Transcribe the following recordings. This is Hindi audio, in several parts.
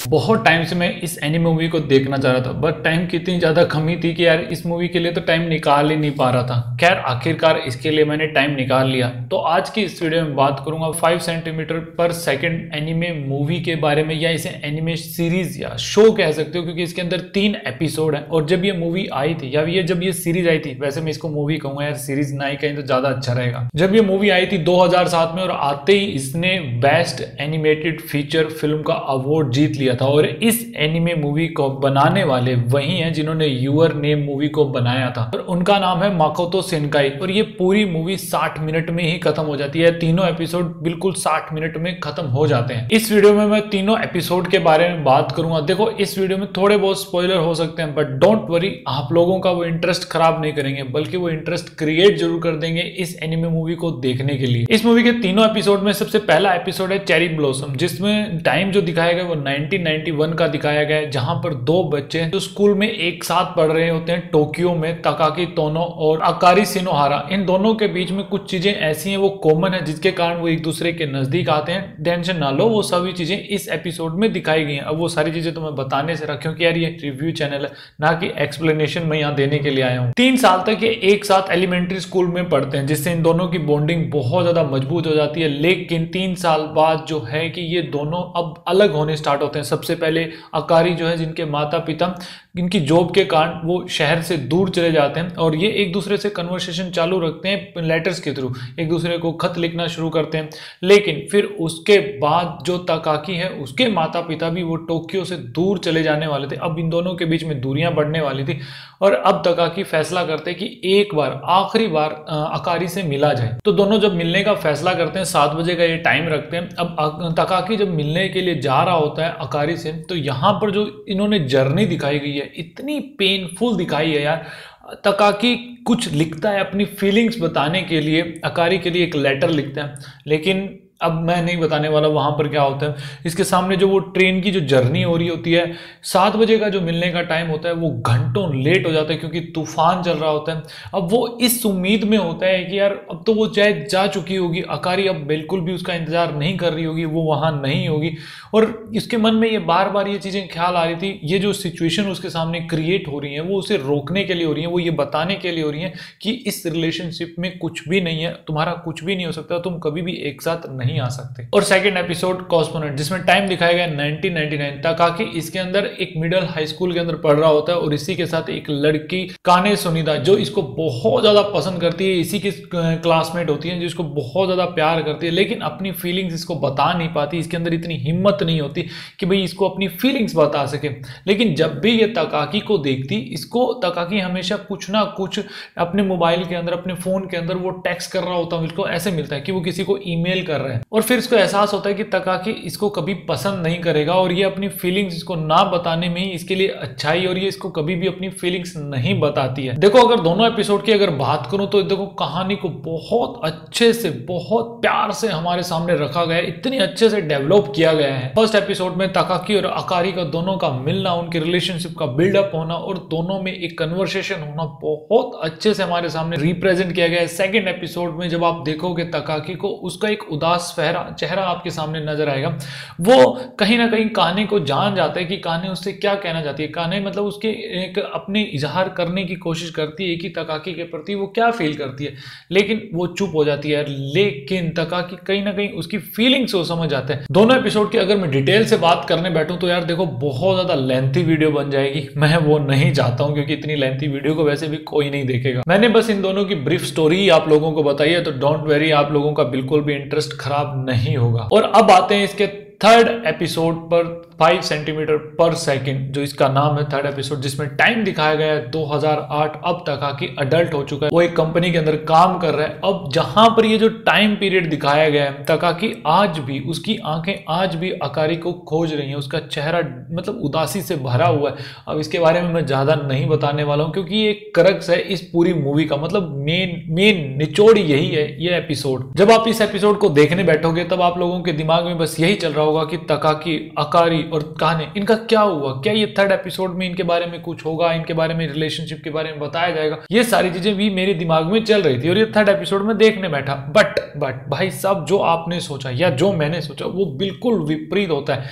बहुत टाइम से मैं इस एनिमे मूवी को देखना चाह रहा था, बट टाइम की इतनी ज्यादा कमी थी कि यार इस मूवी के लिए तो टाइम निकाल ही नहीं पा रहा था। खैर आखिरकार इसके लिए मैंने टाइम निकाल लिया। तो आज की इस वीडियो में बात करूंगा 5 सेंटीमीटर पर सेकंड एनिमे मूवी के बारे में, या इसे एनिमे सीरीज या शो कह सकते हो, क्योंकि इसके अंदर 3 एपिसोड है। और जब ये मूवी आई थी, या जब ये सीरीज आई थी, वैसे मैं इसको मूवी कहूंगा यार, सीरीज ना ही कहीं तो ज्यादा अच्छा रहेगा। जब ये मूवी आई थी 2007 में, और आते ही इसने बेस्ट एनिमेटेड फीचर फिल्म का अवार्ड जीत लिया था। और इस एनिमे मूवी को बनाने वाले वही हैं जिन्होंने यूर नेम मूवी को बनाया था, और उनका नाम है माकोतो शिनकाई। और ये पूरी मूवी 60 मिनट में ही खत्म हो जाती है। तीनों एपिसोड बिल्कुल 60 मिनट में खत्म हो जाते हैं। इस वीडियो में मैं तीनों एपिसोड के बारे में बात करूंगा। देखो इस वीडियो में थोड़े बहुत स्पॉइलर हो सकते हैं, बट डोंट वरी, आप लोगों का वो इंटरेस्ट खराब नहीं करेंगे, बल्कि वो इंटरेस्ट क्रिएट जरूर कर देंगे इस एनिमे मूवी को देखने के लिए। इस मूवी के तीनों एपिसोड में सबसे पहला एपिसोड है चेरी ब्लॉसम, जिसमें टाइम जो दिखाया गया वो 1991 का दिखाया गया है, जहां पर 2 बच्चे जो स्कूल में एक साथ पढ़ रहे होते हैं टोक्यो में, तकाकी तोनो और अकारी शिनोहारा। इन दोनों के बीच में कुछ चीजें ऐसी हैं वो कॉमन है, जिसके कारण वो एक दूसरे के नजदीक आते हैं। टेंशन ना लो, वो सभी चीजें इस एपिसोड में दिखाई गई हैं। अब वो सारी चीजें तो मैं बताने से रखा, क्योंकि यार ये रिव्यू चैनल है, ना कि एक्सप्लेनेशन मैं यहाँ देने के लिए आया हूँ। 3 साल तक ये एक साथ एलिमेंट्री स्कूल में पढ़ते हैं, जिससे इन दोनों की बॉन्डिंग बहुत ज्यादा मजबूत हो जाती है। लेकिन 3 साल बाद जो है कि ये दोनों अब अलग होने स्टार्ट होते हैं। सबसे पहले अकारी जो है, जिनके माता पिता इनकी जॉब के कारण वो शहर से दूर चले जाते हैं, और ये एक दूसरे से कन्वर्सेशन चालू रखते हैं लेटर्स के थ्रू, एक दूसरे को खत लिखना शुरू करते हैं। लेकिन फिर उसके बाद जो तकाकी है, उसके माता पिता भी वो टोक्यो से दूर चले जाने वाले थे। अब इन दोनों के बीच में दूरियां बढ़ने वाली थी, और अब तकाकी फैसला करते हैं कि एक बार आखिरी बार अकारी से मिला जाए। तो दोनों जब मिलने का फैसला करते हैं, 7 बजे का ये टाइम रखते हैं। अब तकाकी जब मिलने के लिए जा रहा होता है अकारी से, तो यहाँ पर जो इन्होंने जर्नी दिखाई गई है, इतनी पेनफुल दिखाई है यार। तकाकी कुछ लिखता है अपनी फीलिंग्स बताने के लिए, अकारी के लिए एक लेटर लिखता है, लेकिन अब मैं नहीं बताने वाला वहां पर क्या होता है। इसके सामने जो वो ट्रेन की जो जर्नी हो रही होती है, 7 बजे का जो मिलने का टाइम होता है, वो घंटों लेट हो जाता है, क्योंकि तूफान चल रहा होता है। अब वो इस उम्मीद में होता है कि यार अब तो वो चाहे जा चुकी होगी, अकारी अब बिल्कुल भी उसका इंतजार नहीं कर रही होगी, वो वहां नहीं होगी। और इसके मन में ये बार बार ये चीजें ख्याल आ रही थी। ये जो सिचुएशन उसके सामने क्रिएट हो रही है, वो उसे रोकने के लिए हो रही है, वो ये बताने के लिए हो रही है कि इस रिलेशनशिप में कुछ भी नहीं है, तुम्हारा कुछ भी नहीं हो सकता, तुम कभी भी एक साथ नहीं आ सकते। और सेकंड एपिसोड कॉस्मोनॉट, जिसमें टाइम दिखाया गया 1999। तकाकी इसके अंदर एक मिडिल हाई स्कूल के अंदर पढ़ रहा होता है, और इसी के साथ एक लड़की काने सुनिदा, जो इसको बहुत ज्यादा पसंद करती है, इसी की क्लासमेट होती है, जिसको बहुत ज्यादा प्यार करती है, लेकिन अपनी फीलिंग्स इसको बता नहीं पाती। इसके अंदर इतनी हिम्मत नहीं होती कि भाई इसको अपनी फीलिंग्स बता सके। लेकिन जब भी ये तकाकी को देखती, इसको तकाकी हमेशा कुछ ना कुछ अपने मोबाइल के अंदर, अपने फोन के अंदर वो टेक्स्ट कर रहा होता है। इसको ऐसे मिलता है कि वो किसी को ईमेल कर रहा है, और फिर इसको एहसास होता है कि तकाकी इसको कभी पसंद नहीं करेगा, और ये अपनी फीलिंग्स इसको ना बताने में ही इसके लिए अच्छाई, और ये इसको कभी भी अपनी फीलिंग्स नहीं बताती है। देखो अगर दोनों एपिसोड की अगर बात करूं, तो देखो कहानी को बहुत अच्छे से, बहुत प्यार से हमारे सामने रखा गया है, इतनी अच्छे से डेवलप किया गया है। फर्स्ट एपिसोड में तकाकी और अकारी का दोनों का मिलना, उनके रिलेशनशिप का बिल्डअप होना, और दोनों में एक कन्वर्सेशन होना बहुत अच्छे से हमारे सामने रिप्रेजेंट किया गया है। सेकंड एपिसोड में जब आप देखोगे तकाकी को, उसका एक उदास चेहरा आपके सामने नजर आएगा। वो कहीं ना कहीं काने को जान जाता है कि काने उससे क्या कहना चाहती है। काने मतलब उसके एक अपने इजहार करने की कोशिश करती है कि तकाकी के प्रति वो क्या फील करती है, लेकिन वो चुप हो जाती है। लेकिन तकाकी कहीं ना कहीं उसकी फीलिंग्स को समझ जाते हैं। दोनों एपिसोड की अगर मैं डिटेल से बात करने बैठूं, तो यार देखो बहुत ज्यादा लेंथी वीडियो बन जाएगी। मैं वो नहीं चाहता हूं, क्योंकि इतनी लेंथी वीडियो को वैसे भी कोई नहीं देखेगा। मैंने बस इन दोनों की ब्रीफ स्टोरी आप लोगों को बताई है, तो डोंट वेरी, आप लोगों का बिल्कुल भी इंटरेस्ट खराब नहीं होगा। और अब आते हैं इसके थर्ड एपिसोड पर, 5 सेंटीमीटर पर सेकंड, जो इसका नाम है थर्ड एपिसोड, जिसमें टाइम दिखाया गया है 2008। अब तकाकी अडल्ट हो चुका है, वो एक कंपनी के अंदर काम कर रहा है। अब जहां पर ये जो टाइम पीरियड दिखाया गया है, तकाकी आज भी, उसकी आंखें आज भी अकारी को खोज रही हैं, उसका चेहरा मतलब उदासी से भरा हुआ है। अब इसके बारे में मैं ज्यादा नहीं बताने वाला हूं, क्योंकि ये क्रक्स है इस पूरी मूवी का, मतलब मेन निचोड़ यही है ये एपिसोड। जब आप इस एपिसोड को देखने बैठोगे, तब आप लोगों के दिमाग में बस यही चल रहा होगा कि तकाकी, अकारी और काने, इनका क्या हुआ, क्या ये थर्ड एपिसोड में इनके बारे में कुछ होगा, इनके बारे में, रिलेशनशिप के बारे में बताया जाएगा। ये सारी चीजें भी मेरे दिमाग में चल रही थी, और ये थर्ड एपिसोड में देखने बैठा। बट भाई साहब, जो आपने सोचा या जो मैंने सोचा वो बिल्कुल विपरीत होता है।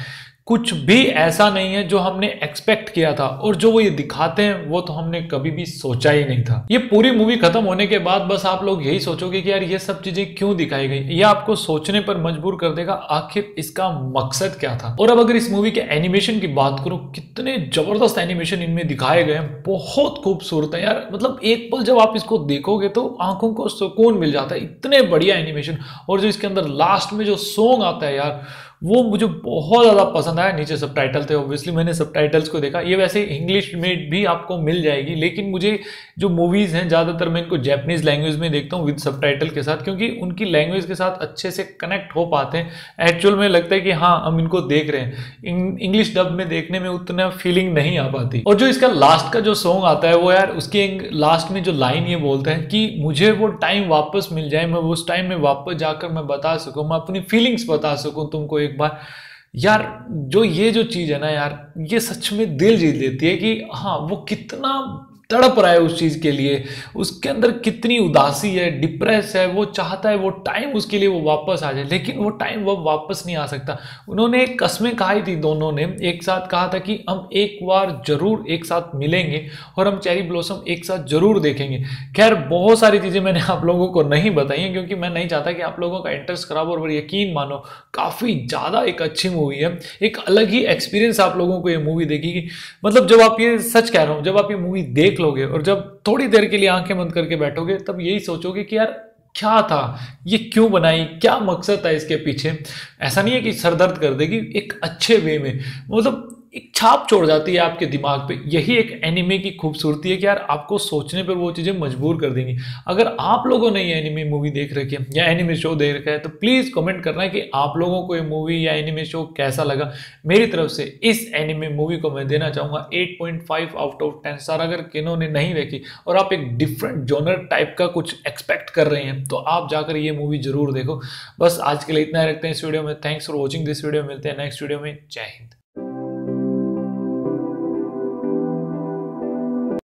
कुछ भी ऐसा नहीं है जो हमने एक्सपेक्ट किया था, और जो वो ये दिखाते हैं वो तो हमने कभी भी सोचा ही नहीं था। ये पूरी मूवी खत्म होने के बाद बस आप लोग यही सोचोगे कि यार ये सब चीजें क्यों दिखाई गई। ये आपको सोचने पर मजबूर कर देगा आखिर इसका मकसद क्या था। और अब अगर इस मूवी के एनिमेशन की बात करूं, कितने जबरदस्त एनिमेशन इनमें दिखाए गए हैं, बहुत खूबसूरत है यार। मतलब एक पल जब आप इसको देखोगे तो आंखों को सुकून मिल जाता है, इतने बढ़िया एनिमेशन। और जो इसके अंदर लास्ट में जो सॉन्ग आता है यार, वो मुझे बहुत ज़्यादा पसंद आया। नीचे सबटाइटल थे, ऑब्वियसली मैंने सबटाइटल्स को देखा। ये वैसे इंग्लिश में भी आपको मिल जाएगी, लेकिन मुझे जो मूवीज़ हैं ज़्यादातर मैं इनको जैपनीज़ लैंग्वेज में देखता हूँ विद सबटाइटल के साथ, क्योंकि उनकी लैंग्वेज के साथ अच्छे से कनेक्ट हो पाते हैं। एक्चुअल में लगता है कि हाँ हम इनको देख रहे हैं। इंग्लिश डब में देखने में उतना फीलिंग नहीं आ पाती। और जो इसका लास्ट का जो सॉन्ग आता है वो यार, उसके लास्ट में जो लाइन ये बोलता है कि मुझे वो टाइम वापस मिल जाए, मैं उस टाइम में वापस जाकर मैं बता सकूँ, मैं अपनी फीलिंग्स बता सकूँ तुमको एक बार। यार जो ये जो चीज है ना यार, ये सच में दिल जीत लेती है कि हाँ वो कितना तड़प रहा है उस चीज के लिए, उसके अंदर कितनी उदासी है, डिप्रेस है, वो चाहता है वो टाइम उसके लिए वो वापस आ जाए, लेकिन वो टाइम वो वापस नहीं आ सकता। उन्होंने एक कस्में खाई थी, दोनों ने एक साथ कहा था कि हम एक बार जरूर एक साथ मिलेंगे और हम चेरी ब्लॉसम एक साथ जरूर देखेंगे। खैर बहुत सारी चीजें मैंने आप लोगों को नहीं बताई हैं, क्योंकि मैं नहीं चाहता कि आप लोगों का इंटरेस्ट खराब हो। और यकीन मानो काफी ज्यादा एक अच्छी मूवी है, एक अलग ही एक्सपीरियंस आप लोगों को ये मूवी देखेगी। मतलब जब आप ये, सच कह रहा हूं, जब आप ये मूवी देख लोगे और जब थोड़ी देर के लिए आंखें बंद करके बैठोगे, तब यही सोचोगे कि यार क्या था, ये क्यों बनाई, क्या मकसद था इसके पीछे। ऐसा नहीं है कि सरदर्द कर देगी, एक अच्छे वे में, मतलब एक छाप छोड़ जाती है आपके दिमाग पे। यही एक एनिमे की खूबसूरती है कि यार आपको सोचने पर वो चीजें मजबूर कर देंगी। अगर आप लोगों ने ये एनिमे मूवी देख रखी है या एनिमे शो देख रखा है, तो प्लीज कमेंट करना है कि आप लोगों को ये मूवी या एनिमे शो कैसा लगा। मेरी तरफ से इस एनिमे मूवी को मैं देना चाहूंगा 8.5 आउट ऑफ 10 स्टार। अगर किन्होंने नहीं देखी और आप एक डिफरेंट जॉनर टाइप का कुछ एक्सपेक्ट कर रहे हैं, तो आप जाकर ये मूवी जरूर देखो। बस आज के लिए इतना रखते हैं इस वीडियो में। Thanks for watching this video. मिलते हैं नेक्स्ट वीडियो में। जय हिंद।